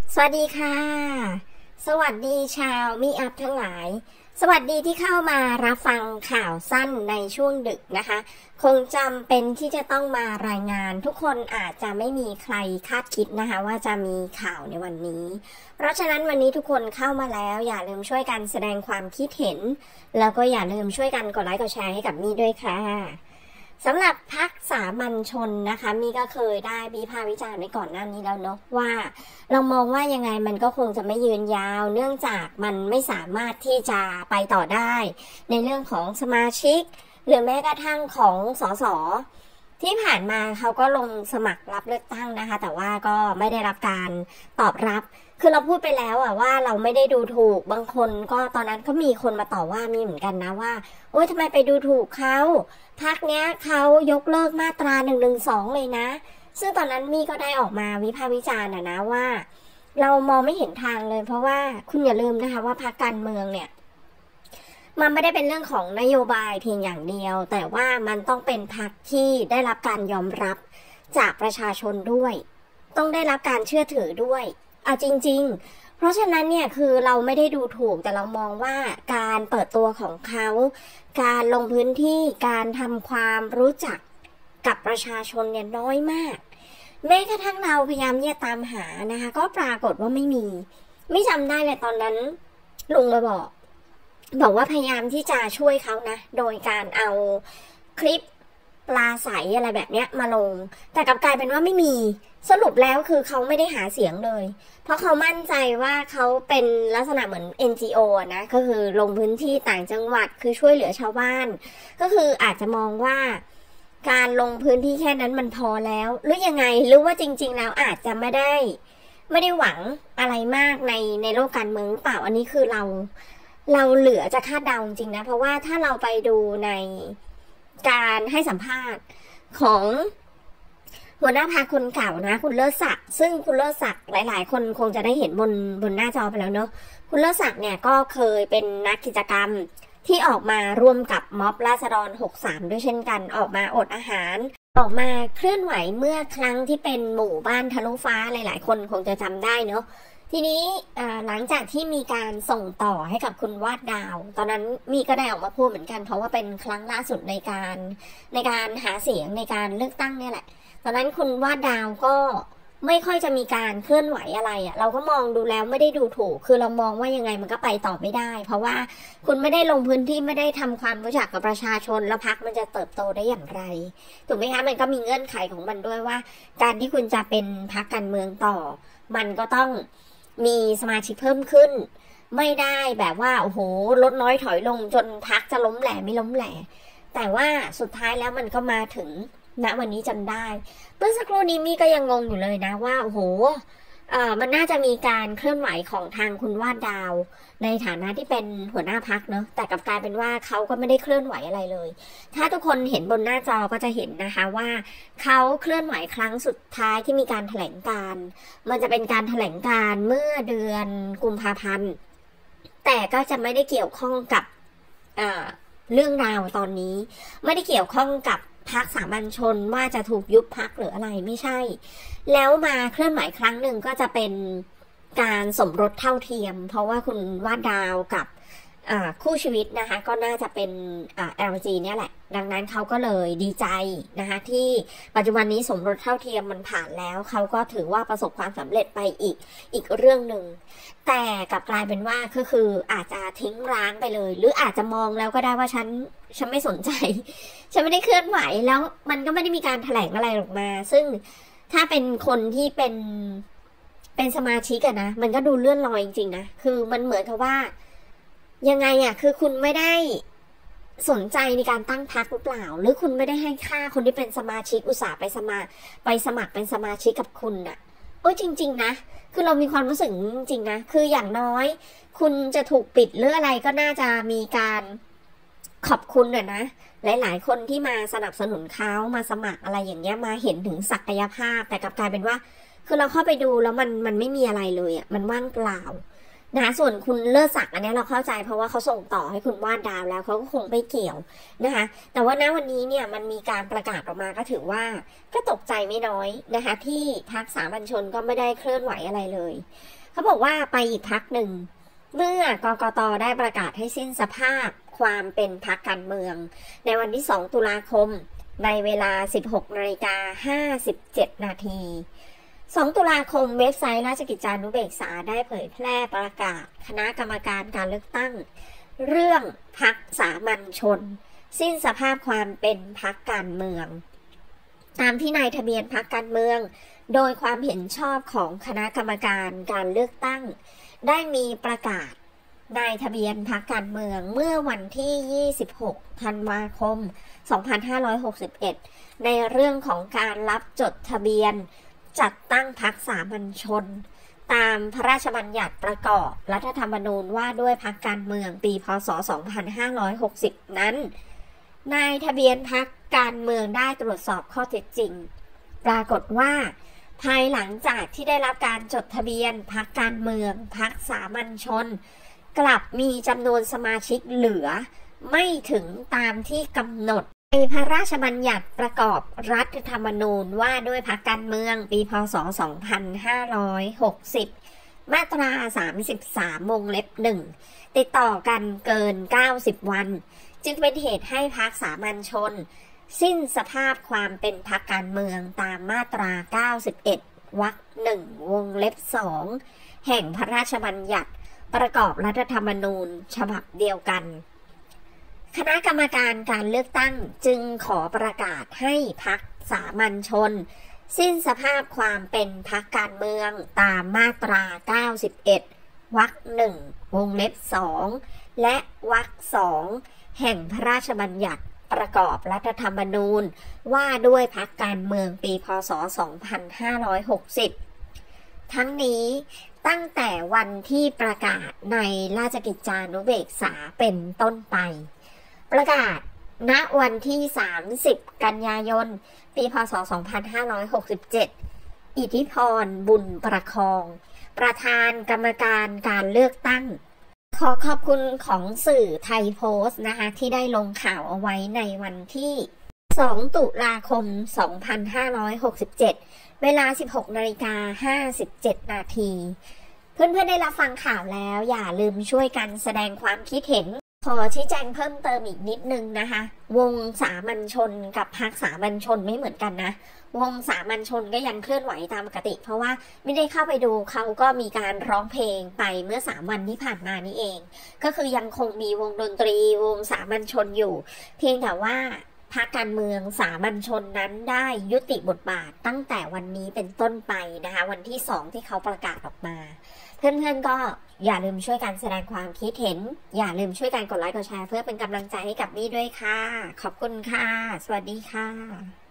สวัสดีค่ะสวัสดีชาวมีอัพทั้งหลายสวัสดีที่เข้ามารับฟังข่าวสั้นในช่วงดึกนะคะคงจำเป็นที่จะต้องมารายงานทุกคนอาจจะไม่มีใครคาดคิดนะคะว่าจะมีข่าวในวันนี้เพราะฉะนั้นวันนี้ทุกคนเข้ามาแล้วอย่าลืมช่วยกันแสดงความคิดเห็นแล้วก็อย่าลืมช่วยกันกดไลค์กดแชร์ให้กับมี่ด้วยค่ะสำหรับพรรคสามัญชนนะคะมี่ก็เคยได้วิพากษ์วิจารณ์ไว้ก่อนหน้านี้แล้วเนาะว่าเรามองว่ายังไงมันก็คงจะไม่ยืนยาวเนื่องจากมันไม่สามารถที่จะไปต่อได้ในเรื่องของสมาชิกหรือแม้กระทั่งของสสที่ผ่านมาเขาก็ลงสมัครรับเลือกตั้งนะคะแต่ว่าก็ไม่ได้รับการตอบรับคือเราพูดไปแล้วว่าเราไม่ได้ดูถูกบางคนก็ตอนนั้นก็มีคนมาต่อว่ามีเหมือนกันนะว่าโอ๊ยทำไมไปดูถูกเขาพรรคเนี้ยเขายกเลิกมาตรา112เลยนะซึ่งตอนนั้นมี่ก็ได้ออกมาวิพากษ์วิจารณ์นะว่าเรามองไม่เห็นทางเลยเพราะว่าคุณอย่าลืมนะคะว่าพรรคการเมืองเนี่ยมันไม่ได้เป็นเรื่องของนโยบายเพียงอย่างเดียวแต่ว่ามันต้องเป็นพรรคที่ได้รับการยอมรับจากประชาชนด้วยต้องได้รับการเชื่อถือด้วยเอาจริงๆเพราะฉะนั้นเนี่ยคือเราไม่ได้ดูถูกแต่เรามองว่าการเปิดตัวของเขาการลงพื้นที่การทำความรู้จักกับประชาชนเนี่ยน้อยมากแม้กระทั่งเราพยายามที่จะตามหานะคะก็ปรากฏว่าไม่จำได้เลยตอนนั้นลุงมาบอกว่าพยายามที่จะช่วยเขานะโดยการเอาคลิปปลาใสอะไรแบบเนี้ยมาลงแต่กลับกลายเป็นว่าไม่มีสรุปแล้วคือเขาไม่ได้หาเสียงเลยเพราะเขามั่นใจว่าเขาเป็นลักษณะเหมือน NGO นะก็คือลงพื้นที่ต่างจังหวัดคือช่วยเหลือชาวบ้านก็คืออาจจะมองว่าการลงพื้นที่แค่นั้นมันพอแล้วหรือยังไงหรือว่าจริงๆแล้วอาจจะไม่ได้หวังอะไรมากในโลกการเมืองหรือเปล่าอันนี้คือเราเหลือจะคาดเดาจริงๆนะเพราะว่าถ้าเราไปดูในการให้สัมภาษณ์ของหัวหน้าพรรคคนเก่านะคุณเลิศศักดิ์ซึ่งคุณเลิศศักดิ์หลายๆคนคงจะได้เห็นบนหน้าจอไปแล้วเนาะคุณเลิศศักดิ์เนี่ยก็เคยเป็นนักกิจกรรมที่ออกมาร่วมกับม็อบราษฎร63ด้วยเช่นกันออกมาอดอาหารออกมาเคลื่อนไหวเมื่อครั้งที่เป็นหมู่บ้านทะลุฟ้าหลายๆคนคงจะจำได้เนาะทีนี้หลังจากที่มีการส่งต่อให้กับคุณวาดดาวตอนนั้นมีก็ได้ออกมาพูดเหมือนกันเพราะว่าเป็นครั้งล่าสุดในการหาเสียงในการเลือกตั้งเนี่ยแหละตอนนั้นคุณวาดดาวก็ไม่ค่อยจะมีการเคลื่อนไหวอะไรเราก็มองดูแล้วไม่ได้ดูถูกคือเรามองว่ายังไงมันก็ไปต่อไม่ได้เพราะว่าคุณไม่ได้ลงพื้นที่ไม่ได้ทำความรู้จักกับประชาชนแล้วพรรคมันจะเติบโตได้อย่างไรถูกไหมคะมันก็มีเงื่อนไขของมันด้วยว่าการที่คุณจะเป็นพรรคการเมืองต่อมันก็ต้องมีสมาชิกเพิ่มขึ้นไม่ได้แบบว่าโอ้โหลดน้อยถอยลงจนพรรคจะล้มแหล่ไม่ล้มแหล่แต่ว่าสุดท้ายแล้วมันก็มาถึงณวันนี้จนได้เมื่อสักครู่นี้มี่ก็ยังงงอยู่เลยนะว่าโอ้โหมันน่าจะมีการเคลื่อนไหวของทางคุณวาดดาวในฐานะที่เป็นหัวหน้าพรรคเนอะแต่กลับกลายเป็นว่าเขาก็ไม่ได้เคลื่อนไหวอะไรเลยถ้าทุกคนเห็นบนหน้าจอก็จะเห็นนะคะว่าเขาเคลื่อนไหวครั้งสุดท้ายที่มีการแถลงการมันจะเป็นการแถลงการเมื่อเดือนกุมภาพันธ์แต่ก็จะไม่ได้เกี่ยวข้องกับเรื่องราวตอนนี้ไม่ได้เกี่ยวข้องกับพรรคสามัญชนว่าจะถูกยุบพรรคหรืออะไรไม่ใช่แล้วมาเคลื่อนไหวครั้งหนึ่งก็จะเป็นการสมรสเท่าเทียมเพราะว่าคุณวาดดาวกับคู่ชีวิตนะคะก็น่าจะเป็นLG เนี่ยแหละดังนั้นเขาก็เลยดีใจนะคะที่ปัจจุบันนี้สมรสเท่าเทียมมันผ่านแล้วเขาก็ถือว่าประสบความสำเร็จไปอีกเรื่องหนึ่งแต่กลับกลายเป็นว่าก็คืออาจจะทิ้งร้างไปเลยหรืออาจจะมองแล้วก็ได้ว่าฉันไม่สนใจฉันไม่ได้เคลื่อนไหวแล้วมันก็ไม่ได้มีการแถลงอะไรออกมาซึ่งถ้าเป็นคนที่เป็นสมาชิกอะนะมันก็ดูเลื่อนลอยจริงๆนะคือมันเหมือนกับว่ายังไงคือคุณไม่ได้สนใจในการตั้งพรรคหรือเปล่าหรือคุณไม่ได้ให้ค่าคนที่เป็นสมาชิกอุตส่าห์ไปสมัครเป็นสมาชิกกับคุณจริงๆนะคือเรามีความรู้สึกจริงๆนะคืออย่างน้อยคุณจะถูกปิดหรืออะไรก็น่าจะมีการขอบคุณนะหลายๆคนที่มาสนับสนุนเขามาสมัครอะไรอย่างเงี้ยมาเห็นถึงศักยภาพแต่กลับกลายเป็นว่าคือเราเข้าไปดูแล้วมันไม่มีอะไรเลยมันว่างเปล่านะส่วนคุณเลิศศักดิ์อันนี้เราเข้าใจเพราะว่าเขาส่งต่อให้คุณวาดดาวแล้วเขาก็คงไม่เกี่ยวนะคะแต่ว่าณวันนี้เนี่ยมันมีการประกาศออกมาก็ถือว่าก็ตกใจไม่น้อยนะคะที่พรรคสามัญชนก็ไม่ได้เคลื่อนไหวอะไรเลยเขาบอกว่าไปอีกพักหนึ่งเมื่อกกต.ได้ประกาศให้สิ้นสภาพความเป็นพรรคการเมืองในวันที่ 2 ตุลาคมในเวลา 16:57 นาที 2 ตุลาคมเว็บไซต์ราชกิจจานุเบกษาได้เผยแพร่ประกาศคณะกรรมการการเลือกตั้งเรื่องพรรคสามัญชนสิ้นสภาพความเป็นพรรคการเมืองตามที่นายทะเบียนพรรคการเมืองโดยความเห็นชอบของคณะกรรมการการเลือกตั้งได้มีประกาศนายทะเบียนพรรคการเมืองเมื่อวันที่ 26 ธันวาคม 2561 ในเรื่องของการรับจดทะเบียนจัดตั้งพรรคสามัญชนตามพระราชบัญญัติประกอบรัฐธรรมนูญว่าด้วยพรรคการเมืองปีพ.ศ. 2560 นั้นนายทะเบียนพรรคการเมืองได้ตรวจสอบข้อเท็จจริงปรากฏว่าภายหลังจากที่ได้รับการจดทะเบียนพรรคการเมืองพรรคสามัญชนกลับมีจำนวนสมาชิกเหลือไม่ถึงตามที่กำหนดในพระราชบัญญัติประกอบรัฐธรรมนูญว่าด้วยพรรคการเมืองปีพ.ศ. 2560 มาตรา 33 วงเล็บ 1 ติดต่อกันเกิน 90 วันจึงเป็นเหตุให้พรรคสามัญชนสิ้นสภาพความเป็นพรรคการเมืองตามมาตรา 91 วรรค 1 วงเล็บ 2 แห่งพระราชบัญญัติประกอบรัฐธรรมนูญฉบับเดียวกันคณะกรรมการการเลือกตั้งจึงขอประกาศให้พรรคสามัญชนสิ้นสภาพความเป็นพรรคการเมืองตามมาตรา 91 วรรค 1 วงเล็บ 2 และวรรค 2 แห่งพระราชบัญญัติประกอบรัฐธรรมนูญว่าด้วยพรรคการเมืองปีพ.ศ. 2560 ทั้งนี้ตั้งแต่วันที่ประกาศในราชกิจจานุเบกษาเป็นต้นไปประกาศณวันที่ 30 กันยายน ปีพ.ศ. 2567 อิทธิพร บุญประคองประธานกรรมการการเลือกตั้งขอขอบคุณของสื่อไทยโพสต์นะคะที่ได้ลงข่าวเอาไว้ในวันที่ 2 ตุลาคม 2567 เวลา 16:57 นาที เพื่อนๆได้รับฟังข่าวแล้วอย่าลืมช่วยกันแสดงความคิดเห็นขอชี้แจงเพิ่มเติมอีกนิดนึงนะคะวงสามัญชนกับพรรคสามัญชนไม่เหมือนกันนะวงสามัญชนก็ยังเคลื่อนไหวตามปกติเพราะว่าไม่ได้เข้าไปดูเขาก็มีการร้องเพลงไปเมื่อ3 วันที่ผ่านมานี่เองก็คือยังคงมีวงดนตรีวงสามัญชนอยู่เพียงแต่ว่าพรรคการเมืองสามัญชนนั้นได้ยุติบทบาทตั้งแต่วันนี้เป็นต้นไปนะคะวันที่ 2 ที่เขาประกาศออกมาเพื่อนๆก็อย่าลืมช่วยกันแสดงความคิดเห็นอย่าลืมช่วยกันกดไลค์กดแชร์เพื่อเป็นกำลังใจให้กับมี่ด้วยค่ะขอบคุณค่ะสวัสดีค่ะ